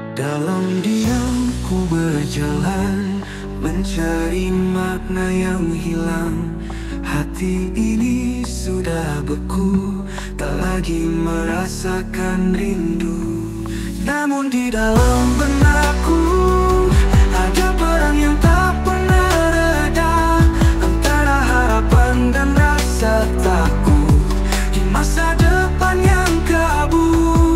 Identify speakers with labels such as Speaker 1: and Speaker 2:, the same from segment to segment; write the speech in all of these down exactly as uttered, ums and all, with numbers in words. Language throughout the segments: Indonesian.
Speaker 1: Dalam diam ku berjalan, mencari makna yang hilang. Hati ini sudah beku, tak lagi merasakan rindu. Namun di dalam benakku ada perang yang tak pernah reda, antara harapan dan rasa takut di masa depan yang kabur.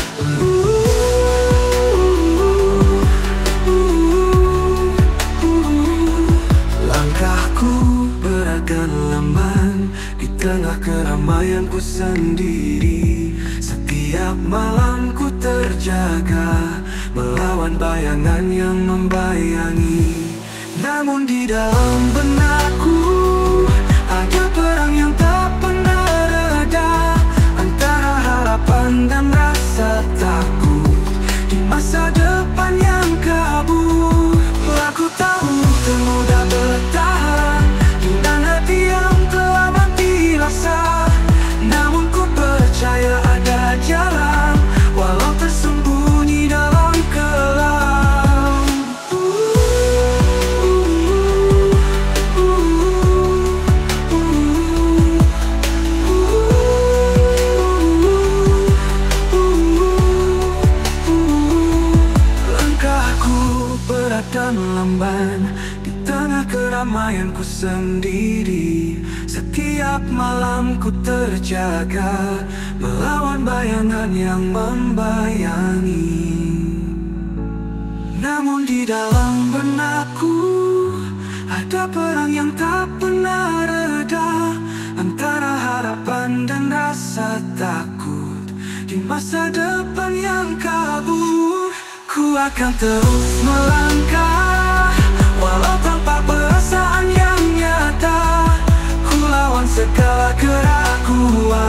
Speaker 1: Langkahku beragam lamban di tengah keramaianku sendiri. Setiap malam ku terjaga, melawan bayangan yang membayangi. Namun di dalam benakku ada perang yang tak pernah reda, antara harapan dan rasa takut di masa depan yang kabur. Aku tahu termudah bertahan dengan hati yang telah mati rasa, namun ku percaya ada jalan walau tersembunyi dalam kelam. Langkahku berat dan lamban di tengah keramaianku sendiri. Setiap malam ku terjaga, melawan bayangan yang membayangi. Namun di dalam benakku ada perang yang tak pernah reda, antara harapan dan rasa takut di masa depan yang kabur. Ku akan terus melangkah walau tanpa perasaan yang nyata. Ku lawan segala keraguan